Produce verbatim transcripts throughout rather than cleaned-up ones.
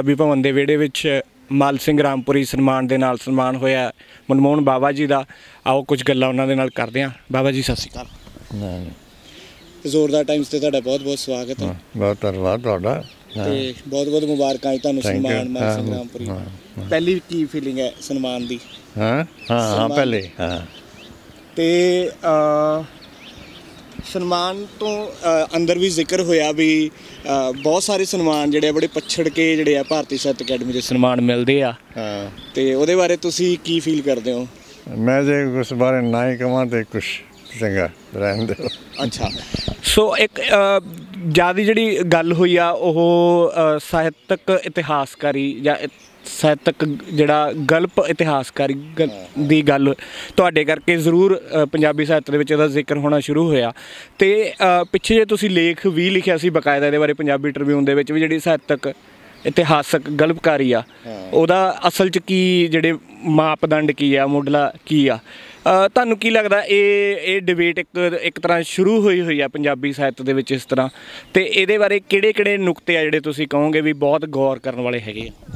ਪੰਜਾਬੀ ਭਵਨ ਦੇ ਵਿਹੜੇ ਵਿੱਚ ਮਲ ਸਿੰਘ ਰਾਮਪੁਰੀ ਸਨਮਾਨ ਦੇ ਨਾਲ ਸਨਮਾਨ ਹੋਇਆ ਮਨਮੋਹਨ ਬਾਵਾ ਜੀ ਦਾ। ਆਓ ਕੁਝ ਗੱਲਾਂ ਉਹਨਾਂ ਦੇ ਨਾਲ ਕਰਦੇ ਹਾਂ। ਬਾਵਾ ਜੀ ਸਤਿ ਸ਼੍ਰੀ ਅਕਾਲ। ਜ਼ੋਰਦਾਰ ਟਾਈਮਸ ਤੇ ਤੁਹਾਡਾ ਬਹੁਤ ਬਹੁਤ ਸਵਾਗਤ ਹੈ। ਬਹੁਤ ਧੰਨਵਾਦ ਤੁਹਾਡਾ ਤੇ ਬਹੁਤ ਬਹੁਤ ਮੁਬਾਰਕਾਂ ਤੁਹਾਨੂੰ ਸਨਮਾਨ ਮਲ ਸਿੰਘ ਰਾਮਪੁਰੀ। ਪਹਿਲੀ ਕੀ ਫੀਲਿੰਗ ਹੈ ਸਨਮਾਨ ਦੀ? ਹਾਂ ਹਾਂ ਪਹਿਲੇ ਹਾਂ ਤੇ ਸਨਮਾਨ ਤੋਂ ਅੰਦਰ ਵੀ ਜ਼ਿਕਰ ਹੋਇਆ ਵੀ ਬਹੁਤ ਸਾਰੇ ਸਨਮਾਨ ਜਿਹੜੇ ਬੜੇ ਪਛੜ ਕੇ ਜਿਹੜੇ ਆ ਭਾਰਤੀ ਸਾਹਿਤ ਅਕੈਡਮੀ ਦੇ ਸਨਮਾਨ ਮਿਲਦੇ ਆ, ਤੇ ਉਹਦੇ ਬਾਰੇ ਤੁਸੀਂ ਕੀ ਫੀਲ ਕਰਦੇ ਹੋ? ਮੈਂ ਜੇ ਉਸ ਬਾਰੇ ਨਾ ਹੀ ਕਹਾਂ ਤੇ ਕੁਛ ਚੰਗਾ ਰਹਿਣ ਦਿਓ। ਅੱਛਾ, ਸੋ ਇੱਕ ਜ਼ਿਆਦਾ ਜਿਹੜੀ ਗੱਲ ਹੋਈ ਆ ਉਹ ਸਾਹਿਤਕ ਇਤਿਹਾਸਕਾਰੀ ਜਾਂ ਸਾਹਿਤਕ ਜਿਹੜਾ ਗਲਪ ਇਤਿਹਾਸਕਾਰੀ ਦੀ ਗੱਲ ਤੁਹਾਡੇ ਕਰਕੇ ਜ਼ਰੂਰ ਪੰਜਾਬੀ ਸਾਹਿਤ ਦੇ ਵਿੱਚ ਇਹਦਾ ਜ਼ਿਕਰ ਹੋਣਾ ਸ਼ੁਰੂ ਹੋਇਆ। ਅਤੇ ਪਿੱਛੇ ਜੇ ਤੁਸੀਂ ਲੇਖ ਵੀ ਲਿਖਿਆ ਸੀ ਬਕਾਇਦਾ ਇਹਦੇ ਬਾਰੇ ਪੰਜਾਬੀ ਟ੍ਰਿਬਿਊਨ ਦੇ ਵਿੱਚ ਵੀ, ਜਿਹੜੀ ਸਾਹਿਤਕ ਇਤਿਹਾਸਕ ਗਲਪਕਾਰੀ ਆ ਉਹਦਾ ਅਸਲ 'ਚ ਕੀ ਜਿਹੜੇ ਮਾਪਦੰਡ ਕੀ ਆ, ਮੁੱਢਲਾ ਕੀ ਆ? ਤੁਹਾਨੂੰ ਕੀ ਲੱਗਦਾ ਇਹ ਇਹ ਡਿਬੇਟ ਇੱਕ ਇੱਕ ਤਰ੍ਹਾਂ ਸ਼ੁਰੂ ਹੋਈ ਹੋਈ ਆ ਪੰਜਾਬੀ ਸਾਹਿਤ ਦੇ ਵਿੱਚ ਇਸ ਤਰ੍ਹਾਂ, ਅਤੇ ਇਹਦੇ ਬਾਰੇ ਕਿਹੜੇ ਕਿਹੜੇ ਨੁਕਤੇ ਆ ਜਿਹੜੇ ਤੁਸੀਂ ਕਹੋਗੇ ਵੀ ਬਹੁਤ ਗੌਰ ਕਰਨ ਵਾਲੇ ਹੈਗੇ ਆ?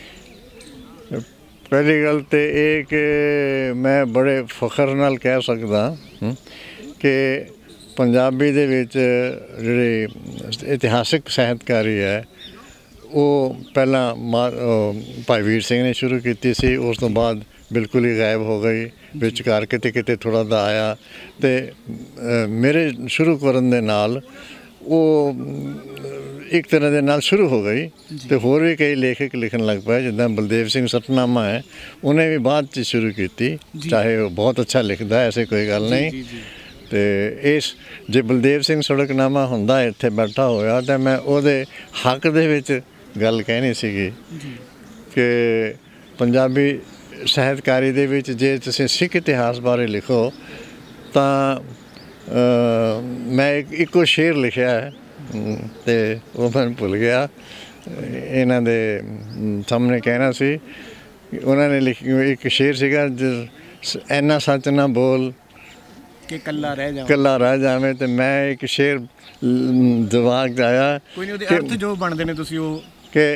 ਪਹਿਲੀ ਗੱਲ ਤਾਂ ਇਹ ਕਿ ਮੈਂ ਬੜੇ ਫਖਰ ਨਾਲ ਕਹਿ ਸਕਦਾ ਕਿ ਪੰਜਾਬੀ ਦੇ ਵਿੱਚ ਜਿਹੜੀ ਇਤਿਹਾਸਿਕ ਸਾਹਿਤਕਾਰੀ ਹੈ ਉਹ ਪਹਿਲਾਂ ਮਾ ਭਾਈ ਵੀਰ ਸਿੰਘ ਨੇ ਸ਼ੁਰੂ ਕੀਤੀ ਸੀ, ਉਸ ਤੋਂ ਬਾਅਦ ਬਿਲਕੁਲ ਹੀ ਗਾਇਬ ਹੋ ਗਈ, ਵਿਚਕਾਰ ਕਿਤੇ ਕਿਤੇ ਥੋੜ੍ਹਾ ਦਾ ਆਇਆ। ਅਤੇ ਮੇਰੇ ਸ਼ੁਰੂ ਕਰਨ ਦੇ ਨਾਲ ਉਹ ਇੱਕ ਤਰ੍ਹਾਂ ਦੇ ਨਾਲ ਸ਼ੁਰੂ ਹੋ ਗਈ, ਅਤੇ ਹੋਰ ਵੀ ਕਈ ਲੇਖਕ ਲਿਖਣ ਲੱਗ ਪਏ, ਜਿੱਦਾਂ ਬਲਦੇਵ ਸਿੰਘ ਸਤਨਾਮਾ ਹੈ, ਉਹਨੇ ਵੀ ਬਾਅਦ 'ਚ ਸ਼ੁਰੂ ਕੀਤੀ, ਚਾਹੇ ਉਹ ਬਹੁਤ ਅੱਛਾ ਲਿਖਦਾ, ਐਸੀ ਕੋਈ ਗੱਲ ਨਹੀਂ। ਅਤੇ ਇਸ ਜੇ ਬਲਦੇਵ ਸਿੰਘ ਸੜਕਨਾਮਾ ਹੁੰਦਾ ਇੱਥੇ ਬੈਠਾ ਹੋਇਆ ਤਾਂ ਮੈਂ ਉਹਦੇ ਹੱਕ ਦੇ ਵਿੱਚ ਗੱਲ ਕਹਿਣੀ ਸੀਗੀ ਕਿ ਪੰਜਾਬੀ ਸਾਹਿਤਕਾਰੀ ਦੇ ਵਿੱਚ ਜੇ ਤੁਸੀਂ ਸਿੱਖ ਇਤਿਹਾਸ ਬਾਰੇ ਲਿਖੋ ਤਾਂ ਮੈਂ ਇੱਕ ਇੱਕੋ ਸ਼ੇਰ ਲਿਖਿਆ ਹੈ ਅਤੇ ਉਹ ਮੈਨੂੰ ਭੁੱਲ ਗਿਆ, ਇਹਨਾਂ ਦੇ ਸਾਹਮਣੇ ਕਹਿਣਾ ਸੀ। ਉਹਨਾਂ ਨੇ ਲਿਖ ਇੱਕ ਸ਼ੇਰ ਸੀਗਾ, ਇੰਨਾ ਸੱਚ ਨਾ ਬੋਲ ਕਿ ਇਕੱਲਾ ਰਹਿ ਜਾਵੇਂ ਇਕੱਲਾ ਰਹਿ ਜਾਵੇਂ ਅਤੇ ਮੈਂ ਇੱਕ ਸ਼ੇਰ ਦਿਮਾਗ 'ਚ ਆਇਆ। ਕੋਈ ਨਹੀਂ, ਉਹਦੇ ਅਰਥ ਜੋ ਬਣਦੇ ਨੇ ਤੁਸੀਂ ਉਹ ਕਿ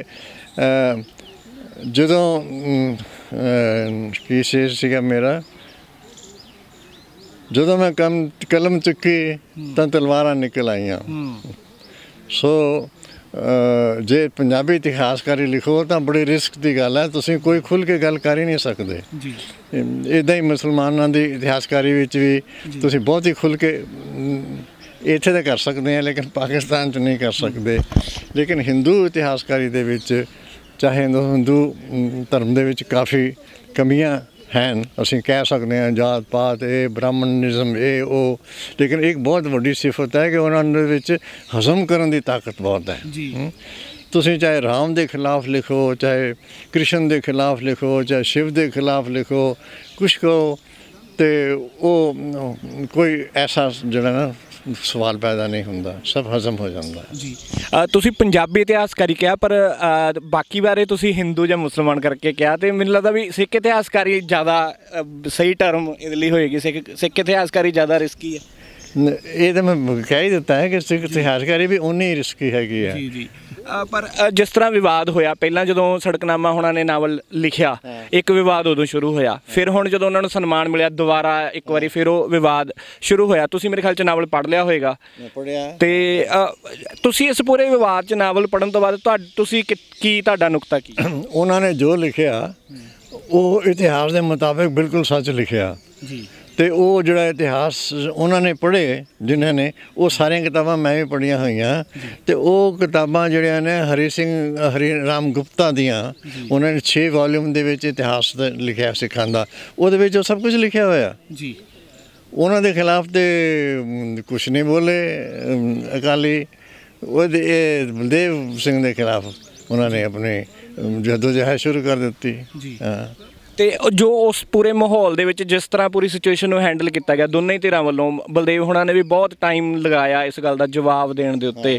ਜਦੋਂ ਕੀ ਸ਼ੇਰ ਸੀਗਾ ਮੇਰਾ, ਜਦੋਂ ਮੈਂ ਕਮ ਕਲਮ ਚੁੱਕੀ ਤਾਂ ਤਲਵਾਰਾਂ ਨਿਕਲ ਆਈਆਂ। ਸੋ ਜੇ ਪੰਜਾਬੀ ਇਤਿਹਾਸਕਾਰੀ ਲਿਖੋ ਤਾਂ ਬੜੀ ਰਿਸਕ ਦੀ ਗੱਲ ਹੈ, ਤੁਸੀਂ ਕੋਈ ਖੁੱਲ੍ਹ ਕੇ ਗੱਲ ਕਰ ਹੀ ਨਹੀਂ ਸਕਦੇ। ਇੱਦਾਂ ਹੀ ਮੁਸਲਮਾਨਾਂ ਦੀ ਇਤਿਹਾਸਕਾਰੀ ਵਿੱਚ ਵੀ ਤੁਸੀਂ ਬਹੁਤ ਹੀ ਖੁੱਲ੍ਹ ਕੇ ਇੱਥੇ ਤਾਂ ਕਰ ਸਕਦੇ ਹਾਂ, ਲੇਕਿਨ ਪਾਕਿਸਤਾਨ 'ਚ ਨਹੀਂ ਕਰ ਸਕਦੇ। ਲੇਕਿਨ ਹਿੰਦੂ ਇਤਿਹਾਸਕਾਰੀ ਦੇ ਵਿੱਚ, ਚਾਹੇ ਹਿੰਦੂ ਧਰਮ ਦੇ ਵਿੱਚ ਕਾਫੀ ਕਮੀਆਂ ਹਨ, ਅਸੀਂ ਕਹਿ ਸਕਦੇ ਹਾਂ ਜਾਤ ਪਾਤ, ਇਹ ਬ੍ਰਾਹਮਣਿਜ਼ਮ, ਇਹ ਉਹ, ਲੇਕਿਨ ਇੱਕ ਬਹੁਤ ਵੱਡੀ ਸਿਫਤ ਹੈ ਕਿ ਉਹਨਾਂ ਦੇ ਵਿੱਚ ਹਜ਼ਮ ਕਰਨ ਦੀ ਤਾਕਤ ਬਹੁਤ ਹੈ। ਤੁਸੀਂ ਚਾਹੇ ਰਾਮ ਦੇ ਖਿਲਾਫ ਲਿਖੋ, ਚਾਹੇ ਕ੍ਰਿਸ਼ਨ ਦੇ ਖਿਲਾਫ ਲਿਖੋ, ਚਾਹੇ ਸ਼ਿਵ ਦੇ ਖਿਲਾਫ ਲਿਖੋ, ਕੁਛ ਕਹੋ, ਅਤੇ ਉਹ ਕੋਈ ਐਸਾ ਜਿਹੜਾ ਨਾ ਸਵਾਲ ਪੈਦਾ ਨਹੀਂ ਹੁੰਦਾ, ਸਭ ਹਜ਼ਮ ਹੋ ਜਾਂਦਾ ਜੀ। ਤੁਸੀਂ ਪੰਜਾਬੀ ਇਤਿਹਾਸਕਾਰੀ ਕਿਹਾ, ਪਰ ਬਾਕੀ ਬਾਰੇ ਤੁਸੀਂ ਹਿੰਦੂ ਜਾਂ ਮੁਸਲਮਾਨ ਕਰਕੇ ਕਿਹਾ, ਅਤੇ ਮੈਨੂੰ ਲੱਗਦਾ ਵੀ ਸਿੱਖ ਇਤਿਹਾਸਕਾਰੀ ਜ਼ਿਆਦਾ ਸਹੀ ਟਰਮ ਇਹਦੇ ਲਈ ਹੋਏਗੀ। ਸਿੱਖ ਸਿੱਖ ਇਤਿਹਾਸਕਾਰੀ ਜ਼ਿਆਦਾ ਰਿਸਕੀ ਹੈ। ਇਹ ਤਾਂ ਮੈਂ ਕਹਿ ਹੀ ਦਿੱਤਾ ਹੈ ਕਿ ਸਿੱਖ ਇਤਿਹਾਸਕਾਰੀ ਵੀ ਉਨੀ ਹੀ ਰਿਸਕੀ ਹੈਗੀ ਹੈ। ਜੀ ਜੀ ਪਰ ਜਿਸ ਤਰ੍ਹਾਂ ਵਿਵਾਦ ਹੋਇਆ ਪਹਿਲਾਂ ਜਦੋਂ ਸੜਕਨਾਮਾ ਹੋਣਾ ਨੇ ਨਾਵਲ ਲਿਖਿਆ, ਇੱਕ ਵਿਵਾਦ ਉਦੋਂ ਸ਼ੁਰੂ ਹੋਇਆ, ਫਿਰ ਹੁਣ ਜਦੋਂ ਉਹਨਾਂ ਨੂੰ ਸਨਮਾਨ ਮਿਲਿਆ ਦੁਬਾਰਾ ਇੱਕ ਵਾਰੀ ਫਿਰ ਉਹ ਵਿਵਾਦ ਸ਼ੁਰੂ ਹੋਇਆ। ਤੁਸੀਂ ਮੇਰੇ ਖਿਆਲ 'ਚ ਨਾਵਲ ਪੜ੍ਹ ਲਿਆ ਹੋਏਗਾ, ਅਤੇ ਤੁਸੀਂ ਇਸ ਪੂਰੇ ਵਿਵਾਦ 'ਚ ਨਾਵਲ ਪੜ੍ਹਨ ਤੋਂ ਬਾਅਦ ਤੁਹਾ ਤੁਸੀਂ ਕੀ ਤੁਹਾਡਾ ਨੁਕਤਾ ਕੀ? ਉਹਨਾਂ ਨੇ ਜੋ ਲਿਖਿਆ ਉਹ ਇਤਿਹਾਸ ਦੇ ਮੁਤਾਬਿਕ ਬਿਲਕੁਲ ਸੱਚ ਲਿਖਿਆ ਜੀ, ਅਤੇ ਉਹ ਜਿਹੜਾ ਇਤਿਹਾਸ ਉਹਨਾਂ ਨੇ ਪੜ੍ਹੇ ਜਿਨ੍ਹਾਂ ਨੇ, ਉਹ ਸਾਰੀਆਂ ਕਿਤਾਬਾਂ ਮੈਂ ਵੀ ਪੜ੍ਹੀਆਂ ਹੋਈਆਂ, ਅਤੇ ਉਹ ਕਿਤਾਬਾਂ ਜਿਹੜੀਆਂ ਨੇ ਹਰੀ ਸਿੰਘ ਹਰੀ ਰਾਮ ਗੁਪਤਾ ਦੀਆਂ, ਉਹਨਾਂ ਨੇ ਛੇ ਵਾਲੀਅਮ ਦੇ ਵਿੱਚ ਇਤਿਹਾਸ ਦਾ ਲਿਖਿਆ ਸਿੱਖਾਂ ਦਾ, ਉਹਦੇ ਵਿੱਚ ਉਹ ਸਭ ਕੁਝ ਲਿਖਿਆ ਹੋਇਆ ਜੀ। ਉਹਨਾਂ ਦੇ ਖਿਲਾਫ ਤਾਂ ਕੁਛ ਨਹੀਂ ਬੋਲੇ ਅਕਾਲੀ, ਉਹਦੇ ਇਹ ਬਲਦੇਵ ਸਿੰਘ ਦੇ ਖਿਲਾਫ ਉਹਨਾਂ ਨੇ ਆਪਣੀ ਜਦੋਜਹਿਦ ਸ਼ੁਰੂ ਕਰ ਦਿੱਤੀ। ਹਾਂ, ਅਤੇ ਜੋ ਉਸ ਪੂਰੇ ਮਾਹੌਲ ਦੇ ਵਿੱਚ ਜਿਸ ਤਰ੍ਹਾਂ ਪੂਰੀ ਸਿਚੁਏਸ਼ਨ ਨੂੰ ਹੈਂਡਲ ਕੀਤਾ ਗਿਆ ਦੋਨੇ ਹੀ ਧਿਰਾਂ ਵੱਲੋਂ, ਬਲਦੇਵ ਹੋਣਾ ਨੇ ਵੀ ਬਹੁਤ ਟਾਈਮ ਲਗਾਇਆ ਇਸ ਗੱਲ ਦਾ ਜਵਾਬ ਦੇਣ ਦੇ ਉੱਤੇ,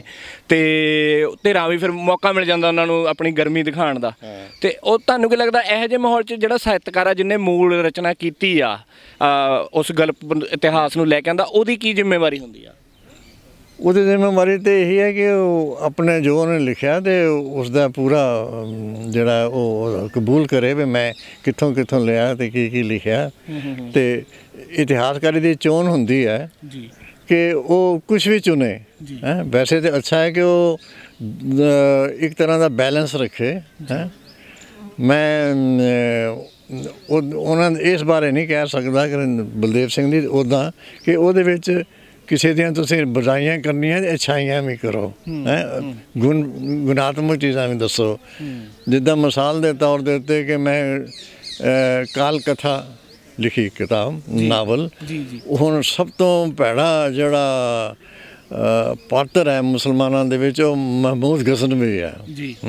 ਅਤੇ ਧਿਰਾਂ ਵੀ ਫਿਰ ਮੌਕਾ ਮਿਲ ਜਾਂਦਾ ਉਹਨਾਂ ਨੂੰ ਆਪਣੀ ਗਰਮੀ ਦਿਖਾਉਣ ਦਾ। ਅਤੇ ਉਹ ਤੁਹਾਨੂੰ ਕੀ ਲੱਗਦਾ ਇਹੋ ਜਿਹੇ ਮਾਹੌਲ 'ਚ ਜਿਹੜਾ ਸਾਹਿਤਕਾਰ ਆ ਜਿਹਨੇ ਮੂਲ ਰਚਨਾ ਕੀਤੀ ਆ ਉਸ ਗਲਪ ਇਤਿਹਾਸ ਨੂੰ ਲੈ ਕੇ ਆਉਂਦਾ, ਉਹਦੀ ਕੀ ਜ਼ਿੰਮੇਵਾਰੀ ਹੁੰਦੀ ਆ? ਉਹਦੀ ਜ਼ਿੰਮੇਵਾਰੀ ਤਾਂ ਇਹੀ ਹੈ ਕਿ ਉਹ ਆਪਣੇ ਜੋ ਉਹਨੇ ਲਿਖਿਆ ਅਤੇ ਉਸਦਾ ਪੂਰਾ ਜਿਹੜਾ ਉਹ ਕਬੂਲ ਕਰੇ ਵੀ ਮੈਂ ਕਿੱਥੋਂ ਕਿੱਥੋਂ ਲਿਆ ਅਤੇ ਕੀ ਕੀ ਲਿਖਿਆ। ਅਤੇ ਇਤਿਹਾਸਕਾਰੀ ਦੀ ਚੋਣ ਹੁੰਦੀ ਹੈ ਕਿ ਉਹ ਕੁਛ ਵੀ ਚੁਣੇ ਹੈਂ। ਵੈਸੇ ਤਾਂ ਅੱਛਾ ਹੈ ਕਿ ਉਹ ਇੱਕ ਤਰ੍ਹਾਂ ਦਾ ਬੈਲੈਂਸ ਰੱਖੇ ਹੈਂ। ਮੈਂ ਉਹ ਉਹਨਾਂ ਇਸ ਬਾਰੇ ਨਹੀਂ ਕਹਿ ਸਕਦਾ ਕਿ ਬਲਦੇਵ ਸਿੰਘ ਦੀ ਉੱਦਾਂ ਕਿ ਉਹਦੇ ਵਿੱਚ ਕਿਸੇ ਦੀਆਂ ਤੁਸੀਂ ਬੁਰਾਈਆਂ ਕਰਨੀਆਂ ਅਤੇ ਅੱਛਾਈਆਂ ਵੀ ਕਰੋ ਹੈਂ। ਗੁਣ ਗੁਣਾਤਮਕ ਚੀਜ਼ਾਂ ਵੀ ਦੱਸੋ। ਜਿੱਦਾਂ ਮਿਸਾਲ ਦੇ ਤੌਰ ਦੇ ਉੱਤੇ ਕਿ ਮੈਂ ਕਾਲ ਕਥਾ ਲਿਖੀ ਕਿਤਾਬ ਨਾਵਲ, ਹੁਣ ਸਭ ਤੋਂ ਭੈੜਾ ਜਿਹੜਾ ਪਾਤਰ ਹੈ ਮੁਸਲਮਾਨਾਂ ਦੇ ਵਿੱਚ ਉਹ ਮਹਿਮੂਦ ਗਜ਼ਨਵੀ ਹੈ।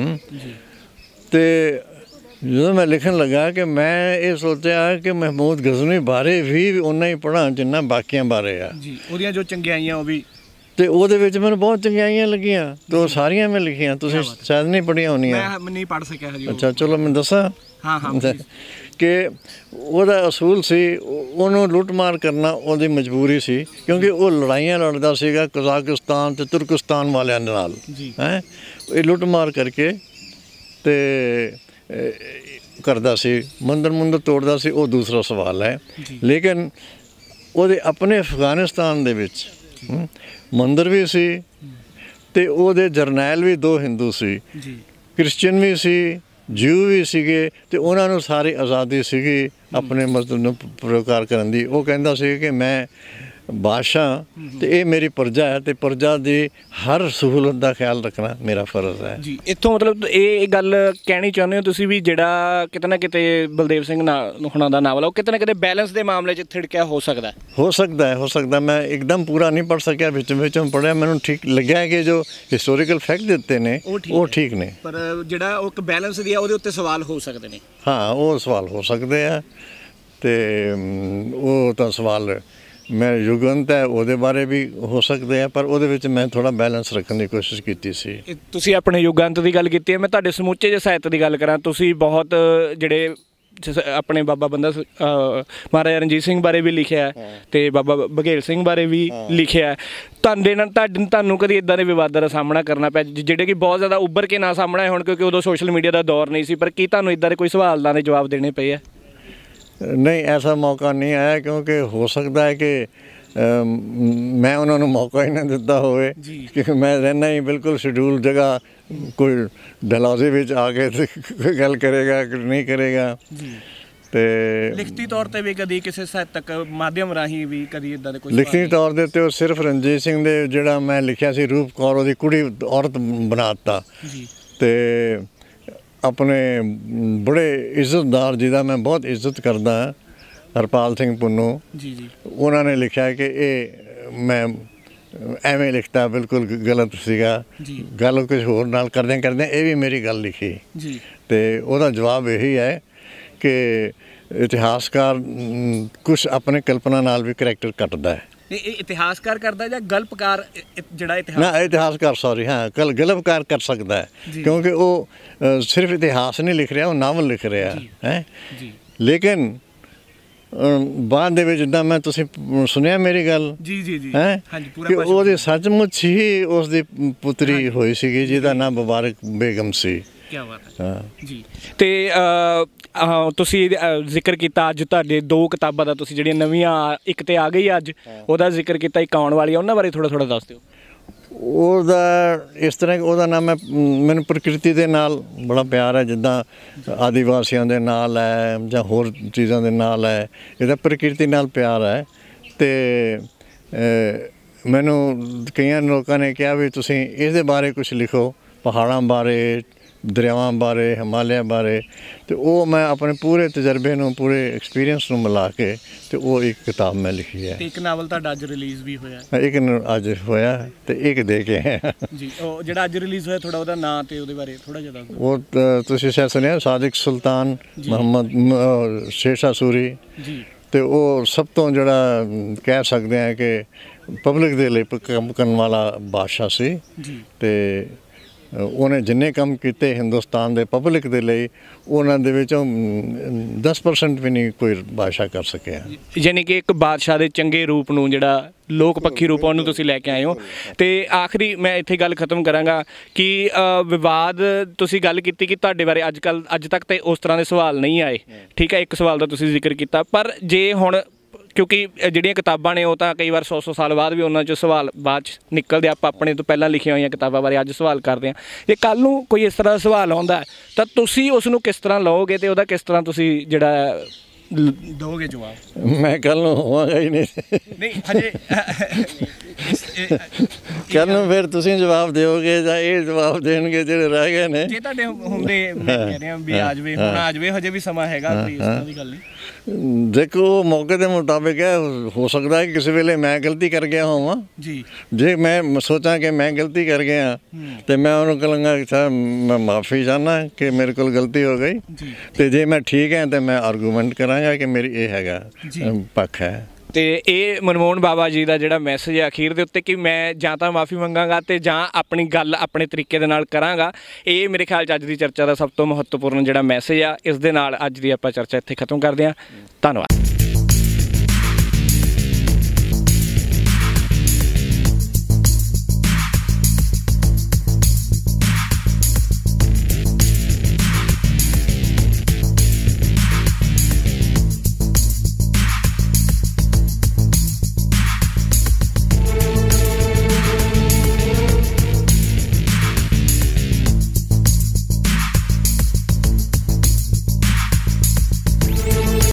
ਅਤੇ ਜਦੋਂ ਮੈਂ ਲਿਖਣ ਲੱਗਾ ਕਿ ਮੈਂ ਇਹ ਸੋਚਿਆ ਕਿ ਮਹਿਮੂਦ ਗਜ਼ਨਵੀ ਬਾਰੇ ਵੀ ਓਨਾ ਹੀ ਪੜ੍ਹਾਂ ਜਿੰਨਾ ਬਾਕੀਆਂ ਬਾਰੇ ਆ। ਉਹਦੀਆਂ ਜੋ ਚੰਗਿਆਈਆਂ ਉਹ ਵੀ, ਅਤੇ ਉਹਦੇ ਵਿੱਚ ਮੈਨੂੰ ਬਹੁਤ ਚੰਗਿਆਈਆਂ ਲੱਗੀਆਂ ਅਤੇ ਉਹ ਸਾਰੀਆਂ ਮੈਂ ਲਿਖੀਆਂ। ਤੁਸੀਂ ਸ਼ਾਇਦ ਨਹੀਂ ਪੜ੍ਹੀਆਂ ਹੋਣੀਆਂ। ਮੈਂ ਨਹੀਂ ਪੜ੍ਹ ਸਕਿਆ ਹਜੇ। ਅੱਛਾ ਚਲੋ ਮੈਂ ਦੱਸਾਂ ਹਾਂ ਹਾਂ ਕਿ ਉਹਦਾ ਅਸੂਲ ਸੀ ਉਹਨੂੰ ਲੁੱਟ ਮਾਰ ਕਰਨਾ ਉਹਦੀ ਮਜਬੂਰੀ ਸੀ, ਕਿਉਂਕਿ ਉਹ ਲੜਾਈਆਂ ਲੜਦਾ ਸੀਗਾ ਕਜ਼ਾਕਿਸਤਾਨ ਅਤੇ ਤੁਰਕਿਸਤਾਨ ਵਾਲਿਆਂ ਦੇ ਨਾਲ ਹੈਂ। ਇਹ ਲੁੱਟ ਮਾਰ ਕਰਕੇ ਅਤੇ ਕਰਦਾ ਸੀ, ਮੰਦਰ ਮੁੰਦਰ ਤੋੜਦਾ ਸੀ, ਉਹ ਦੂਸਰਾ ਸਵਾਲ ਹੈ। ਲੇਕਿਨ ਉਹਦੇ ਆਪਣੇ ਅਫਗਾਨਿਸਤਾਨ ਦੇ ਵਿੱਚ ਮੰਦਰ ਵੀ ਸੀ ਅਤੇ ਉਹਦੇ ਜਰਨੈਲ ਵੀ ਦੋ ਹਿੰਦੂ ਸੀ, ਕ੍ਰਿਸਚਨ ਵੀ ਸੀ, ਜਿਊ ਵੀ ਸੀਗੇ, ਅਤੇ ਉਹਨਾਂ ਨੂੰ ਸਾਰੀ ਆਜ਼ਾਦੀ ਸੀਗੀ ਆਪਣੇ ਮਜ਼ਹਬ ਨੂੰ ਪ੍ਰਕਾਰ ਕਰਨ ਦੀ। ਉਹ ਕਹਿੰਦਾ ਸੀ ਕਿ ਮੈਂ ਬਾਦਸ਼ਾਹ ਅਤੇ ਇਹ ਮੇਰੀ ਪ੍ਰਜਾ ਹੈ ਅਤੇ ਪ੍ਰਜਾ ਦੀ ਹਰ ਸਹੂਲਤ ਦਾ ਖਿਆਲ ਰੱਖਣਾ ਮੇਰਾ ਫਰਜ਼ ਹੈ ਜੀ। ਇੱਥੋਂ ਮਤਲਬ ਇਹ ਗੱਲ ਕਹਿਣੀ ਚਾਹੁੰਦੇ ਹੋ ਤੁਸੀਂ ਵੀ ਜਿਹੜਾ ਕਿਤੇ ਨਾ ਕਿਤੇ ਬਲਦੇਵ ਸਿੰਘ ਨਾ ਹੁਣਾਂ ਦਾ ਨਾਵਲ ਆ ਉਹ ਕਿਤੇ ਨਾ ਕਿਤੇ ਬੈਲੈਂਸ ਦੇ ਮਾਮਲੇ 'ਚ ਥਿੜਕਿਆ ਹੋ ਸਕਦਾ ਹੋ ਸਕਦਾ ਹੈ ਹੋ ਸਕਦਾ ਮੈਂ ਇੱਕਦਮ ਪੂਰਾ ਨਹੀਂ ਪੜ੍ਹ ਸਕਿਆ, ਵਿੱਚ ਵਿੱਚੋਂ ਪੜ੍ਹਿਆ। ਮੈਨੂੰ ਠੀਕ ਲੱਗਿਆ ਕਿ ਜੋ ਹਿਸਟੋਰੀਕਲ ਫੈਕਟ ਦਿੱਤੇ ਨੇ ਉਹ ਠੀਕ ਨੇ, ਪਰ ਜਿਹੜਾ ਉਹ ਇੱਕ ਬੈਲੈਂਸ ਦੀ ਆ ਉਹਦੇ ਉੱਤੇ ਸਵਾਲ ਹੋ ਸਕਦੇ ਨੇ। ਹਾਂ ਉਹ ਸਵਾਲ ਹੋ ਸਕਦੇ ਆ ਅਤੇ ਉਹ ਤਾਂ ਸਵਾਲ ਮੈਂ ਯੁਗੰਤ ਹੈ ਉਹਦੇ ਬਾਰੇ ਵੀ ਹੋ ਸਕਦੇ ਆ, ਪਰ ਉਹਦੇ ਵਿੱਚ ਮੈਂ ਥੋੜ੍ਹਾ ਬੈਲੈਂਸ ਰੱਖਣ ਦੀ ਕੋਸ਼ਿਸ਼ ਕੀਤੀ ਸੀ। ਤੁਸੀਂ ਆਪਣੇ ਯੁਗੰਤ ਦੀ ਗੱਲ ਕੀਤੀ ਹੈ, ਮੈਂ ਤੁਹਾਡੇ ਸਮੁੱਚੇ ਜਿਹੇ ਸਾਹਿਤ ਦੀ ਗੱਲ ਕਰਾਂ, ਤੁਸੀਂ ਬਹੁਤ ਜਿਹੜੇ ਆਪਣੇ ਬਾਬਾ ਬੰਦਾ ਮਹਾਰਾਜਾ ਰਣਜੀਤ ਸਿੰਘ ਬਾਰੇ ਵੀ ਲਿਖਿਆ ਅਤੇ ਬਾਬਾ ਬਘੇਲ ਸਿੰਘ ਬਾਰੇ ਵੀ ਲਿਖਿਆ। ਤੁਹਾਡੇ ਨਾਲ ਤੁਹਾਡੇ ਤੁਹਾਨੂੰ ਕਦੀ ਇੱਦਾਂ ਦੇ ਵਿਵਾਦਾਂ ਦਾ ਸਾਹਮਣਾ ਕਰਨਾ ਪਿਆ ਜਿਹੜੇ ਕਿ ਬਹੁਤ ਜ਼ਿਆਦਾ ਉੱਭਰ ਕੇ ਨਾ ਸਾਹਮਣੇ ਆਏ ਹੋਣ, ਕਿਉਂਕਿ ਉਦੋਂ ਸੋਸ਼ਲ ਮੀਡੀਆ ਦਾ ਦੌਰ ਨਹੀਂ ਸੀ, ਪਰ ਕੀ ਤੁਹਾਨੂੰ ਇੱਦਾਂ ਦੇ ਕੋਈ ਸਵਾਲਾਂ ਦੇ ਜਵਾਬ ਦੇਣੇ ਪਏ ਆ? नहीं, ऐसा मौका नहीं आया, क्योंकि हो सकता है कि आ, मैं उन्होंने मौका ही ना दिता होवे, क्योंकि मैं रहना ही बिल्कुल शेड्यूल जगह, कोई डलहौजी विच आके कोई गल करेगा कि नहीं करेगा। ਤੇ ਲਿਖਤੀ ਤੌਰ ਤੇ ਵੀ ਕਦੀ ਕਿਸੇ ਸਾਹਿਤਕ ਮਾਧਿਅਮ ਰਾਹੀਂ ਵੀ ਕਦੀ ਇਦਾਂ ਦੇ ਕੋਈ ਲਿਖਤੀ ਤੌਰ ਦੇ ਤੇ ਉਹ ਸਿਰਫ ਰਣਜੀਤ ਸਿੰਘ ਦੇ ਜਿਹੜਾ ਮੈਂ ਲਿਖਿਆ ਸੀ ਰੂਪ ਕੌਰ ਉਹਦੀ ਕੁੜੀ ਔਰਤ ਬਣਾ ਦਿੱਤਾ ਜੀ। ਤੇ ਆਪਣੇ ਬੜੇ ਇੱਜ਼ਤਦਾਰ ਜਿਹਦਾ ਮੈਂ ਬਹੁਤ ਇੱਜ਼ਤ ਕਰਦਾ ਹਰਪਾਲ ਸਿੰਘ ਪੁੰਨੂ ਜੀ ਜੀ ਉਹਨਾਂ ਨੇ ਲਿਖਿਆ ਕਿ ਇਹ ਮੈਂ ਐਵੇਂ ਲਿਖਤਾ ਬਿਲਕੁਲ ਗਲਤ ਸੀਗਾ, ਗੱਲ ਕੁਝ ਹੋਰ ਨਾਲ ਕਰਦਿਆਂ ਕਰਦਿਆਂ ਇਹ ਵੀ ਮੇਰੀ ਗੱਲ ਲਿਖੀ ਜੀ। ਅਤੇ ਉਹਦਾ ਜਵਾਬ ਇਹੀ ਹੈ ਕਿ ਇਤਿਹਾਸਕਾਰ ਕੁਛ ਆਪਣੇ ਕਲਪਨਾ ਨਾਲ ਵੀ ਕਰੈਕਟਰ ਕੱਟਦਾ ਹੈ। ਇਹ ਇਤਿਹਾਸਕਾਰ ਕਰਦਾ ਜਾਂ ਗਲਪਕਾਰ ਜਿਹੜਾ ਇਤਿਹਾਸ ਨਾ ਇਤਿਹਾਸਕਾਰ ਸੌਰੀ ਹਾਂ ਕਲ ਗਲਪਕਾਰ ਕਰ ਸਕਦਾ ਹੈ, ਕਿਉਂਕਿ ਉਹ ਸਿਰਫ ਇਤਿਹਾਸ ਨਹੀਂ ਲਿਖ ਰਿਹਾ, ਉਹ ਨਾਵਲ ਲਿਖ ਰਿਹਾ ਹੈ। ਲੇਕਿਨ ਬਾਅਦ ਦੇ ਵਿੱਚ ਜਿੱਦਾਂ ਮੈਂ ਤੁਸੀਂ ਸੁਣਿਆ ਮੇਰੀ ਗੱਲ ਜੀ ਜੀ ਜੀ ਹੈ ਕਿ ਉਹਦੀ ਸੱਚਮੁੱਚ ਹੀ ਉਸ ਦੀ ਪੁੱਤਰੀ ਹੋਈ ਸੀਗੀ ਜਿਹਦਾ ਨਾਮ ਮੁਬਾਰਕ ਬੇਗਮ ਸੀ। ਕਿਆ ਬਾਤ ਹੈ ਜੀ। ਅਤੇ ਤੁਸੀਂ ਜ਼ਿਕਰ ਕੀਤਾ ਅੱਜ ਤੁਹਾਡੇ ਦੋ ਕਿਤਾਬਾਂ ਦਾ, ਤੁਸੀਂ ਜਿਹੜੀਆਂ ਨਵੀਆਂ ਇੱਕ ਤਾਂ ਆ ਗਈ ਅੱਜ ਉਹਦਾ ਜ਼ਿਕਰ ਕੀਤਾ, ਇੱਕ ਆਉਣ ਵਾਲੀ ਆ, ਉਹਨਾਂ ਬਾਰੇ ਥੋੜ੍ਹਾ ਥੋੜ੍ਹਾ ਦੱਸ ਦਿਓ। ਉਹਦਾ ਇਸ ਤਰ੍ਹਾਂ ਉਹਦਾ ਨਾਮ ਹੈ, ਮੈਨੂੰ ਪ੍ਰਕਿਰਤੀ ਦੇ ਨਾਲ ਬੜਾ ਪਿਆਰ ਹੈ, ਜਿੱਦਾਂ ਆਦੀਵਾਸੀਆਂ ਦੇ ਨਾਲ ਹੈ ਜਾਂ ਹੋਰ ਚੀਜ਼ਾਂ ਦੇ ਨਾਲ ਹੈ, ਇਹਦਾ ਪ੍ਰਕਿਰਤੀ ਨਾਲ ਪਿਆਰ ਹੈ। ਅਤੇ ਮੈਨੂੰ ਕਈਆਂ ਲੋਕਾਂ ਨੇ ਕਿਹਾ ਵੀ ਤੁਸੀਂ ਇਹਦੇ ਬਾਰੇ ਕੁਛ ਲਿਖੋ, ਪਹਾੜਾਂ ਬਾਰੇ, ਦਰਿਆਵਾਂ ਬਾਰੇ, ਹਿਮਾਲਿਆ ਬਾਰੇ। ਅਤੇ ਉਹ ਮੈਂ ਆਪਣੇ ਪੂਰੇ ਤਜਰਬੇ ਨੂੰ, ਪੂਰੇ ਐਕਸਪੀਰੀਅੰਸ ਨੂੰ ਮਿਲਾ ਕੇ ਅਤੇ ਉਹ ਇੱਕ ਕਿਤਾਬ ਮੈਂ ਲਿਖੀ ਹੈ। ਇੱਕ ਨਾਵਲ ਤੁਹਾਡਾ ਅੱਜ ਰਿਲੀਜ਼ ਵੀ ਹੋਇਆ? ਇੱਕ ਅੱਜ ਹੋਇਆ ਅਤੇ ਇੱਕ ਦੇ ਕੇ ਜੀ। ਉਹ ਜਿਹੜਾ ਅੱਜ ਰਿਲੀਜ਼ ਹੋਇਆ ਥੋੜ੍ਹਾ ਉਹਦਾ ਨਾਂ ਅਤੇ ਉਹਦੇ ਬਾਰੇ ਥੋੜ੍ਹਾ ਜਿਹਾ ਦੱਸ ਦਿਓ। ਉਹ ਤੁਸੀਂ ਸ਼ਾਇਦ ਸੁਣਿਆ, ਸਾਦਿਕ ਸੁਲਤਾਨ ਮੁਹੰਮਦ ਸ਼ੇਰਸ਼ਾਹ ਸੂਰੀ ਜੀ। ਅਤੇ ਉਹ ਸਭ ਤੋਂ ਜਿਹੜਾ ਕਹਿ ਸਕਦੇ ਹਾਂ ਕਿ ਪਬਲਿਕ ਦੇ ਲਈ ਕੰਮ ਕਰਨ ਵਾਲਾ ਬਾਦਸ਼ਾਹ ਸੀ। ਅਤੇ ਉਹਨੇ ਜਿੰਨੇ ਕੰਮ ਕੀਤੇ ਹਿੰਦੁਸਤਾਨ ਦੇ ਪਬਲਿਕ ਦੇ ਲਈ, ਉਹਨਾਂ ਦੇ ਵਿੱਚੋਂ ਦਸ ਪਰਸੈਂਟ ਵੀ ਨਹੀਂ ਕੋਈ ਬਾਦਸ਼ਾਹ ਕਰ ਸਕਿਆ। ਯਾਨੀ ਕਿ ਇੱਕ ਬਾਦਸ਼ਾਹ ਦੇ ਚੰਗੇ ਰੂਪ ਨੂੰ, ਜਿਹੜਾ ਲੋਕ ਪੱਖੀ ਰੂਪ ਉਹਨੂੰ ਤੁਸੀਂ ਲੈ ਕੇ ਆਏ ਹੋ। ਅਤੇ ਆਖਰੀ ਮੈਂ ਇੱਥੇ ਗੱਲ ਖਤਮ ਕਰਾਂਗਾ ਕਿ ਵਿਵਾਦ, ਤੁਸੀਂ ਗੱਲ ਕੀਤੀ ਕਿ ਤੁਹਾਡੇ ਬਾਰੇ ਅੱਜ ਕੱਲ੍ਹ ਅੱਜ ਤੱਕ ਤਾਂ ਉਸ ਤਰ੍ਹਾਂ ਦੇ ਸਵਾਲ ਨਹੀਂ ਆਏ, ਠੀਕ ਹੈ, ਇੱਕ ਸਵਾਲ ਦਾ ਤੁਸੀਂ ਜ਼ਿਕਰ ਕੀਤਾ, ਪਰ ਜੇ ਹੁਣ ਕਿਉਂਕਿ ਜਿਹੜੀਆਂ ਕਿਤਾਬਾਂ ਨੇ ਉਹ ਤਾਂ ਕਈ ਵਾਰ ਸੌ ਸੌ ਸਾਲ ਬਾਅਦ ਵੀ ਉਹਨਾਂ 'ਚੋਂ ਸਵਾਲ ਬਾਅਦ 'ਚ ਨਿਕਲਦੇ, ਆਪਾਂ ਆਪਣੇ ਤੋਂ ਪਹਿਲਾਂ ਲਿਖੀਆਂ ਹੋਈਆਂ ਕਿਤਾਬਾਂ ਬਾਰੇ ਅੱਜ ਸਵਾਲ ਕਰਦੇ ਹਾਂ। ਜੇ ਕੱਲ੍ਹ ਨੂੰ ਕੋਈ ਇਸ ਤਰ੍ਹਾਂ ਦਾ ਸਵਾਲ ਆਉਂਦਾ ਤਾਂ ਤੁਸੀਂ ਉਸ ਨੂੰ ਕਿਸ ਤਰ੍ਹਾਂ ਲਓਗੇ ਅਤੇ ਉਹਦਾ ਕਿਸ ਤਰ੍ਹਾਂ ਤੁਸੀਂ ਜਿਹੜਾ ਦੋਗੇ ਜਵਾਬ? ਮੈਂ ਕੱਲ੍ਹ ਨੂੰ ਹੋਵਾਂਗਾ ਹੀ ਨਹੀਂ ਨਹੀਂ ਹਜੇ ਕੱਲ੍ਹ ਨੂੰ ਫਿਰ ਤੁਸੀਂ ਜਵਾਬ ਦਿਓਗੇ ਜਾਂ ਇਹ ਜਵਾਬ ਦੇਣਗੇ ਜਿਹੜੇ ਰਹਿ ਗਏ ਨੇ? ਜੇ ਤੁਹਾਡੇ ਹੁੰਦੇ, ਮੈਂ ਕਹਿ ਰਿਹਾ ਵੀ ਆ ਜਾਵੇ, ਹੁਣ ਆ ਜਾਵੇ, ਹਜੇ ਵੀ ਸਮਾਂ ਹੈਗਾ, ਕੋਈ ਇਸ ਤਰ੍ਹਾਂ ਦੀ ਗੱਲ ਨਹੀਂ। ਦੇਖੋ ਮੌਕੇ ਦੇ ਮੁਤਾਬਿਕ ਹੈ, ਹੋ ਸਕਦਾ ਹੈ ਕਿਸੇ ਵੇਲੇ ਮੈਂ ਗਲਤੀ ਕਰ ਗਿਆ ਹੋਵਾਂ ਜੀ। ਜੇ ਮੈਂ ਸੋਚਾਂ ਕਿ ਮੈਂ ਗਲਤੀ ਕਰ ਗਿਆ ਤੇ ਮੈਂ ਉਹਨੂੰ ਕਹਾਂਗਾ ਕਿ ਸਰ ਮੈਂ ਮਾਫੀ ਚਾਹੁੰਦਾ ਕਿ ਮੇਰੇ ਕੋਲ ਗਲਤੀ ਹੋ ਗਈ, ਤੇ ਜੇ ਮੈਂ ਠੀਕ ਹੈ ਤੇ ਮੈਂ ਆਰਗੂਮੈਂਟ ਕਰਾਂਗਾ ਕਿ ਮੇਰੀ ਇਹ ਹੈਗਾ ਪੱਖ ਹੈ। ਅਤੇ ਇਹ ਮਨਮੋਹਨ ਬਾਵਾ ਜੀ ਦਾ ਜਿਹੜਾ ਮੈਸੇਜ ਹੈ ਅਖੀਰ ਦੇ ਉੱਤੇ ਕਿ ਮੈਂ ਜਾਂ ਤਾਂ ਮਾफ़ੀ ਮੰਗਾਂਗਾ ਅਤੇ ਜਾਂ ਆਪਣੀ ਗੱਲ ਆਪਣੇ ਤਰੀਕੇ ਦੇ ਨਾਲ ਕਰਾਂਗਾ, ਇਹ ਮੇਰੇ ਖਿਆਲ 'ਚ ਅੱਜ ਦੀ ਚਰਚਾ ਦਾ ਸਭ ਤੋਂ ਮਹੱਤਵਪੂਰਨ ਜਿਹੜਾ ਮੈਸੇਜ ਆ। ਇਸ ਦੇ ਨਾਲ ਅੱਜ ਦੀ ਆਪਾਂ ਚਰਚਾ ਇੱਥੇ ਖਤਮ ਕਰਦੇ ਹਾਂ। ਧੰਨਵਾਦ।